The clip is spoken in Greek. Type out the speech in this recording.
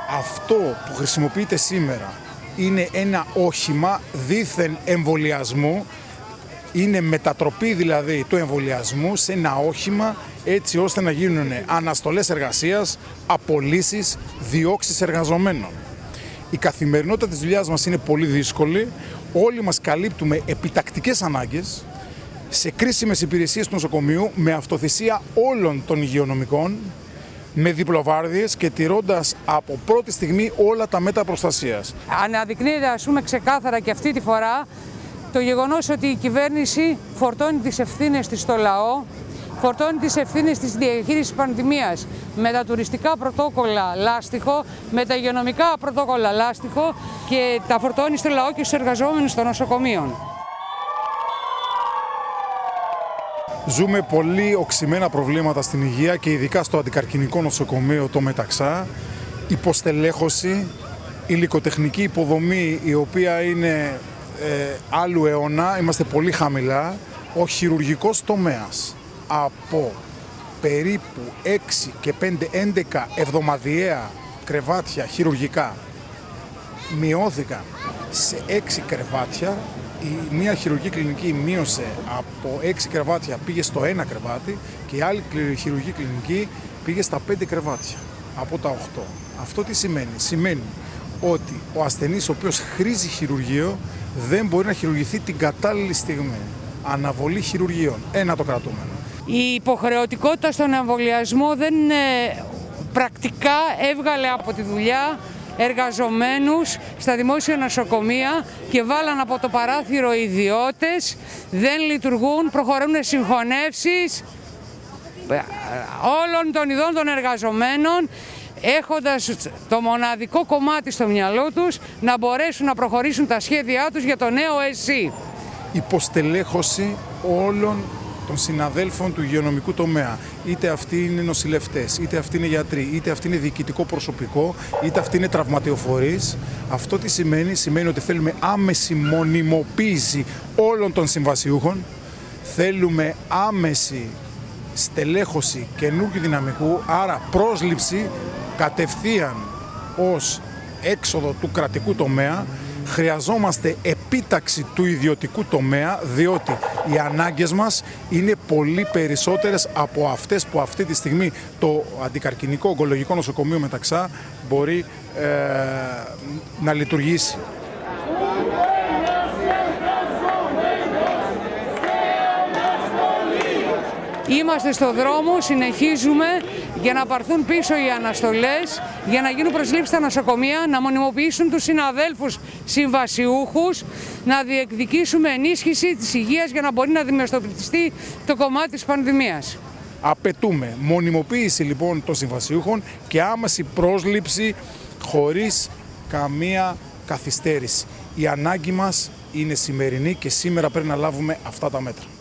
αυτό που χρησιμοποιείται σήμερα είναι ένα όχημα δήθεν εμβολιασμού, είναι μετατροπή δηλαδή του εμβολιασμού σε ένα όχημα έτσι ώστε να γίνουν αναστολές εργασίας, απολύσεις, διώξεις εργαζομένων. Η καθημερινότητα της δουλειάς μας είναι πολύ δύσκολη, όλοι μας καλύπτουμε επιτακτικές ανάγκες σε κρίσιμες υπηρεσίες του νοσοκομείου με αυτοθυσία όλων των υγειονομικών, με διπλοβάρδιες και τηρώντας από πρώτη στιγμή όλα τα μέτρα προστασίας. Αναδεικνύεται ξεκάθαρα και αυτή τη φορά το γεγονός ότι η κυβέρνηση φορτώνει τις ευθύνες της στο λαό, φορτώνει τις ευθύνες της διαχείρισης πανδημίας με τα τουριστικά πρωτόκολλα λάστιχο, με τα υγειονομικά πρωτόκολλα λάστιχο και τα φορτώνει στο λαό και στους εργαζόμενους των νοσοκομείων. Ζούμε πολύ οξυμένα προβλήματα στην υγεία και ειδικά στο αντικαρκινικό νοσοκομείο το Μεταξά. Υποστελέχωση, υλικοτεχνική υποδομή η οποία είναι άλλου αιώνα, είμαστε πολύ χαμηλά. Ο χειρουργικός τομέας από περίπου 6 και 5-11 εβδομαδιαία κρεβάτια χειρουργικά μειώθηκαν σε 6 κρεβάτια. Μία χειρουργική κλινική μείωσε από 6 κρεβάτια, πήγε στο 1 κρεβάτι και η άλλη χειρουργική κλινική πήγε στα 5 κρεβάτια από τα 8. Αυτό τι σημαίνει? Σημαίνει ότι ο ασθενής ο οποίος χρήζει χειρουργείο δεν μπορεί να χειρουργηθεί την κατάλληλη στιγμή. Αναβολή χειρουργείων. Ένα το κρατούμενο. Η υποχρεωτικότητα στον εμβολιασμό δεν πρακτικά έβγαλε από τη δουλειά εργαζομένους στα δημόσια νοσοκομεία και βάλαν από το παράθυρο ιδιώτες, δεν λειτουργούν, προχωρούν συγχωνεύσεις όλων των ειδών των εργαζομένων, έχοντας το μοναδικό κομμάτι στο μυαλό τους να μπορέσουν να προχωρήσουν τα σχέδιά τους για το νέο ΕΣΥ. Υποστελέχωση όλων των συναδέλφων του υγειονομικού τομέα. Είτε αυτοί είναι νοσηλευτές, είτε αυτοί είναι γιατροί, είτε αυτοί είναι διοικητικό προσωπικό, είτε αυτοί είναι τραυματιοφορείς. Αυτό τι σημαίνει? Σημαίνει ότι θέλουμε άμεση μονιμοποίηση όλων των συμβασιούχων. Θέλουμε άμεση στελέχωση καινούργιου δυναμικού, άρα πρόσληψη κατευθείαν ως έξοδο του κρατικού τομέα. Χρειαζόμαστε επίταξη του ιδιωτικού τομέα, διότι οι ανάγκες μας είναι πολύ περισσότερες από αυτές που αυτή τη στιγμή το αντικαρκινικό ογκολογικό νοσοκομείο Μεταξά μπορεί να λειτουργήσει. Είμαστε στο δρόμο, συνεχίζουμε για να πάρθουν πίσω οι αναστολές, για να γίνουν προσλήψεις στα νοσοκομεία, να μονιμοποιήσουν τους συναδέλφους συμβασιούχους, να διεκδικήσουμε ενίσχυση της υγείας για να μπορεί να αντιμετωπιστεί το κομμάτι της πανδημίας. Απαιτούμε μονιμοποίηση λοιπόν των συμβασιούχων και άμεση πρόσληψη χωρίς καμία καθυστέρηση. Η ανάγκη μας είναι σημερινή και σήμερα πρέπει να λάβουμε αυτά τα μέτρα.